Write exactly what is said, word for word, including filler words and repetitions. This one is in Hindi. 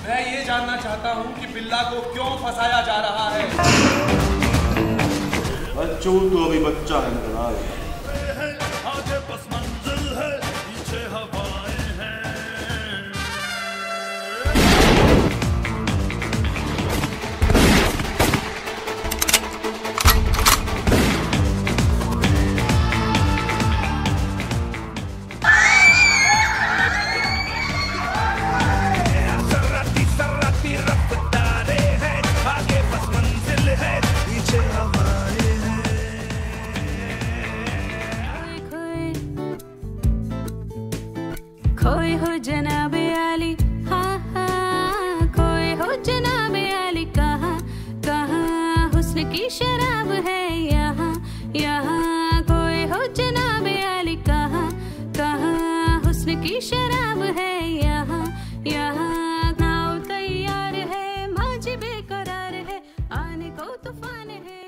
मैं ये जानना चाहता हूँ कि बिल्ला को क्यों फंसाया जा रहा है। बच्चों तो अभी बच्चा है मेरा। आगे बस मंजिल है, पीछे हवाएं हैं। सर्राती सर्राती रफ्तारे हैं, आगे बस मंजिल है, पीछे हवाएं हैं। खोए हो जनाबे आली, हाँ हाँ खोए हो जनाबे आली, कहाँ कहाँ हुस्न की शराब है यहाँ यहाँ। खोए हो जनाबे आली, कहाँ कहाँ हुस्न की शराब है यहाँ यहाँ। नाव तैयार है, मौज बेकरार है, आने को तूफान है।